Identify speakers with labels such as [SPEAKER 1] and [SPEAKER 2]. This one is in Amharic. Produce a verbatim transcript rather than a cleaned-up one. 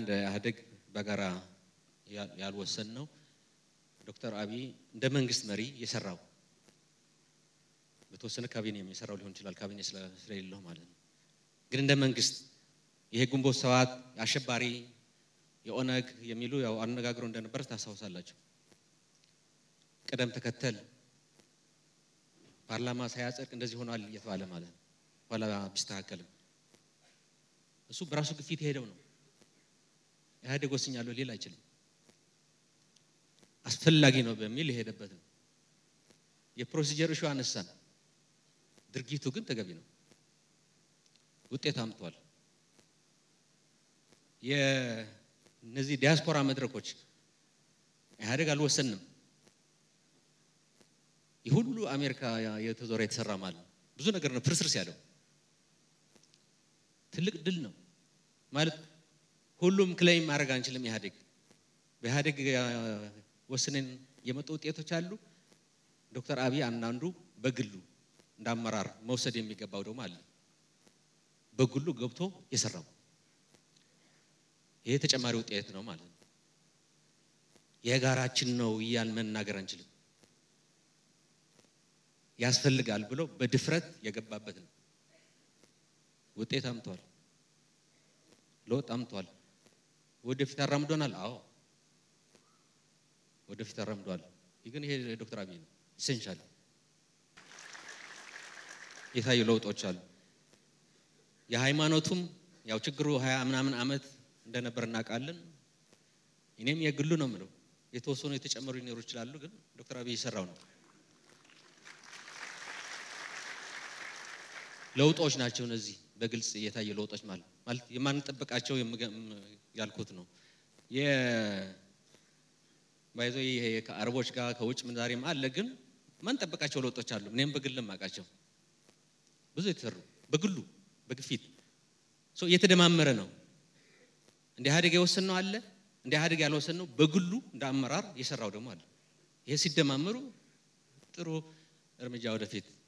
[SPEAKER 1] እንደ ኢህአዴግ በጋራ ያልወሰን ነው ዶክተር አብይ እንደ መንግስት መሪ የሰራው በተወሰነ ካቢኔ የሚሰራው ሊሆን ይችላል ካቢኔ ስለሌለው ማለት ነው ግን እንደ መንግስት ይሄ ግንቦት ሰባት አሸባሪ የኦነግ የሚሉ ያው አነጋግሮ እንደነበር ታሳውሳላችሁ ቀደም ተከተል ፓርላማ ሳያጸድቅ እንደዚህ ሆኗል እየተባለ ማለት ነው ወላ ቢስተካከልም እሱ በራሱ ግፊት ሄደው ነው ኢህአዴግ ወስኛለሁ ሌላ አይችልም አስፈላጊ ነው በሚል ሄደበት ነው የፕሮሲጀር ሹ አነሳን ድርጊቱ ግን ተገቢ ነው ውጤት አምጥቷል የነዚህ ዲያስፖራ መድረኮች ኢህአዴግ አልወሰንም ይሁሉ አሜሪካ የተዞረ የተሰራ ማለት ብዙ ነገር ነው ፍርስርስ ያለው ትልቅ ድል ነው ማለት ሁሉም ክሌም ማድረግ አንችልም ኢህአዴግ በኢህአዴግ ወስነን የመጡ ውጤቶች አሉ ዶክተር አብይ አንዳንዱ በግሉ እንዳመራር መውሰድ የሚገባው ደግሞ አለ በግሉ ገብቶ የሰራው ይሄ ተጨማሪ ውጤት ነው ማለት ነው የጋራችን ነው ይያል መናገር አንችልም ያስፈልጋል ብሎ በድፍረት የገባበት ነው ውጤት አምጥቷል ለውጥ አምጥቷል ወደፊት አራምዶናል አዎ ወደፊት አራምዷል ይገን ይሄ ዶክተር አብይ ነው ኢሴንሻል የታዩ ለውጦች አሉ የሃይማኖቱም ያው ችግሩ ሃያ ምናምን አመት እንደነበር እናቃለን እኔም የግሉ ነው ምለው የተወሰኑ የተጨመሩ ይኖሩ ይችላሉ ግን ዶክተር አብይ ይሰራው ነው ለውጦች ናቸው እነዚህ በግልጽ የታዩ ለውጦች ማለት ማለት የማንጠብቃቸው ያልኩት ነው የ ባይዞ ይሄ ከአረቦች ጋር ከውጭ ምንዛሬም አለ ግን ማን ጠብቃቸው ለውጦች አሉ እኔም በግልም አቃቸው ብዙ የተሰሩ በግሉ በግፊት ሶ የተደማመረ ነው እንደ ኢህአዴግ የወሰነው አለ እንደ ኢህአዴግ ያልወሰነው በግሉ እንዳመራር የሰራው ደግሞ አለ ይሄ ሲደማመሩ ጥሩ እርምጃ ወደፊት